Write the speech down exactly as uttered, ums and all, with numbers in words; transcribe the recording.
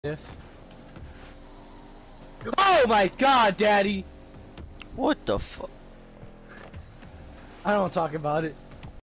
Yes. Oh my god, Daddy! What the fuck? I don't want to talk about it.